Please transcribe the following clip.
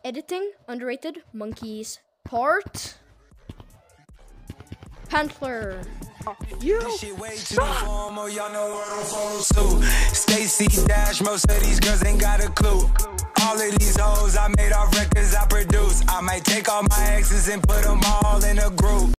Editing, underrated. Monkeys. Part. Pantler. Shit way too formal, y'all know what I'm follow suit. Stacy Dash, most of these girls ain't got a clue. All of these hoes I made off records I produce. I might take all my exes and put them all in a group.